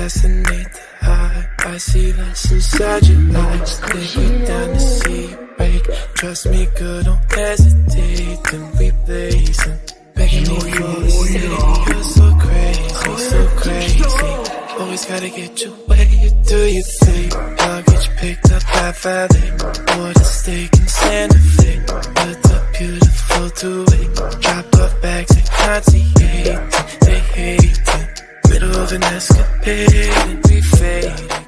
assassinate the high. I see less inside your eyes. Take me down to see you break. Trust me, girl, don't hesitate. Then we blazing, begging me for a seat. You're so crazy, so crazy. Always gotta get your way. You do your thing. I'll get you picked up by valet. Order steak and Santa Fe. Built up beautiful to it. Drop off bags at �y'𝚘𝚛𝚎. They hating. Middle of an escapade and we fading.